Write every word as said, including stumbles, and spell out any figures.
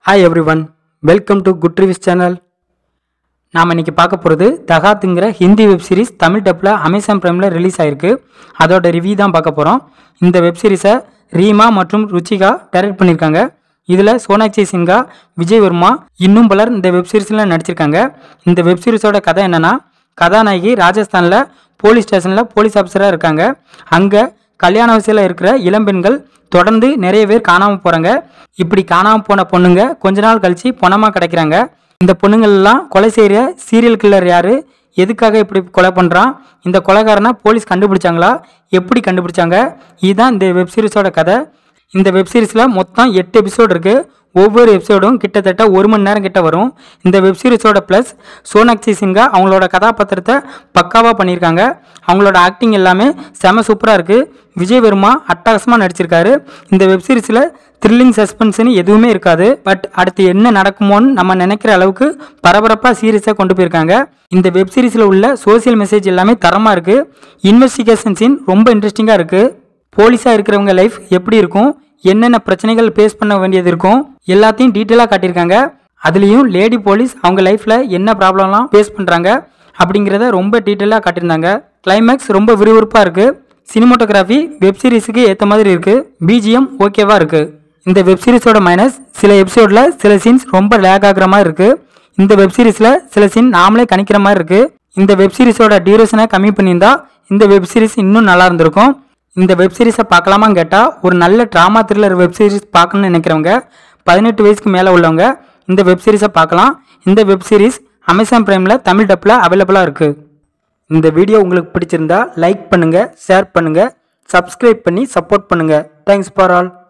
Hi everyone, welcome to Good Reviews channel. நாம் இன்னைக்கு பார்க்க போகிறது தகாத்ங்கிற ஹிந்தி வெப் சீரிஸ் தமிழ் டப்பில் அமேசான் பிரைமில் ரிலீஸ் ஆயிருக்கு. அதோட ரிவ்யூ தான் பார்க்க போகிறோம். இந்த வெப் சீரிஸை ரீமா மற்றும் ருச்சிகா டைரக்ட் பண்ணியிருக்காங்க. இதில் சோனாக்ஷி சின்ஹா, விஜய் வர்மா இன்னும் பலர் இந்த வெப் சீரிஸில் நடிச்சிருக்காங்க. இந்த வெப் சீரிஸோட கதை என்னென்னா, கதாநாயகி ராஜஸ்தானில் போலீஸ் ஸ்டேஷனில் போலீஸ் ஆஃபீஸராக இருக்காங்க. அங்கே கல்யாண வயசில் இருக்கிற இளம்பெண்கள் தொடர்ந்து நிறைய பேர் காணாமல் போகிறாங்க. இப்படி காணாமல் போன பொண்ணுங்க கொஞ்ச நாள் கழித்து பணமாக கிடைக்கிறாங்க. இந்த பொண்ணுங்கள்லாம் கொலை செய்கிற சீரியல் கில்லர் யார், எதுக்காக இப்படி கொலை பண்ணுறான், இந்த கொலைகாரனை போலீஸ் கண்டுபிடிச்சாங்களா, எப்படி கண்டுபிடிச்சாங்க, இதுதான் இந்த வெப் சீரிஸோட கதை. இந்த வெப் சீரிஸில் மொத்தம் எட்டு எபிசோடு இருக்குது. ஒவ்வொரு எபிசோடும் கிட்டத்தட்ட ஒரு மணி நேரம் கிட்ட வரும். இந்த வெப் சீரிஸோட ப்ளஸ் சோனாக்ஷி சின்ஹா அவங்களோட கதாபாத்திரத்தை பக்காவாக பண்ணியிருக்காங்க. அவங்களோட ஆக்டிங் எல்லாமே செம சூப்பராக இருக்குது. விஜய் வர்மா அட்டகாசமாக நடிச்சிருக்காரு. இந்த வெப் சீரிஸில் த்ரில்லிங் சஸ்பென்ஸ்னு எதுவுமே இருக்காது. பட் அடுத்து என்ன நடக்குமோன்னு நம்ம நினைக்கிற அளவுக்கு பரபரப்பாக சீரிஸை கொண்டு போயிருக்காங்க. இந்த வெப் சீரிஸில் உள்ள சோசியல் மெசேஜ் எல்லாமே தரமாக இருக்குது. இன்வெஸ்டிகேஷன் சீன் ரொம்ப இன்ட்ரெஸ்டிங்காக இருக்குது. போலீஸாக இருக்கிறவங்க லைஃப் எப்படி இருக்கும், என்னென்ன பிரச்சனைகள் ஃபேஸ் பண்ண வேண்டியது இருக்கும், எல்லாத்தையும் டீட்டெயிலாக காட்டியிருக்காங்க. அதுலேயும் லேடி போலீஸ் அவங்க லைஃப்பில் என்ன ப்ராப்ளம்லாம் ஃபேஸ் பண்ணுறாங்க அப்படிங்கிறத ரொம்ப டீட்டெயிலாக காட்டியிருந்தாங்க. கிளைமேக்ஸ் ரொம்ப விறுவிறுப்பாக இருக்குது. சினிமோட்டோகிராஃபி வெப் சீரிஸுக்கு ஏற்ற மாதிரி இருக்குது. பிஜிஎம் ஓகேவாக இருக்குது. இந்த வெப் சீரிஸோட மைனஸ் சில எபிசோடில் சில சீன்ஸ் ரொம்ப லேக் ஆகிற மாதிரி இருக்குது. இந்த வெப் சீரிஸில் சில சீன் நாமளே கணிக்கிற மாதிரி இருக்குது. இந்த வெப் சீரிஸோட டியூரேஷனை கம்மி பண்ணியிருந்தா இந்த வெப் சீரிஸ் இன்னும் நல்லா இருந்திருக்கும். இந்த வெப் சீரிஸை பார்க்கலாமான்னு கேட்டால், ஒரு நல்ல ட்ராமா த்ரில்லர் வெப் சீரிஸ் பார்க்கணும்னு நினைக்கிறவங்க, பதினெட்டு வயசுக்கு மேலே உள்ளவங்க இந்த வெப் சீரிஸை பார்க்கலாம். இந்த வெப் சீரிஸ் அமேசான் பிரைமில் தமிழ் டப்பில் அவைலபிளாக இருக்குது. இந்த வீடியோ உங்களுக்கு பிடிச்சிருந்தா லைக் பண்ணுங்கள், ஷேர் பண்ணுங்கள், சப்ஸ்கிரைப் பண்ணி சப்போர்ட் பண்ணுங்கள். Thanks for all.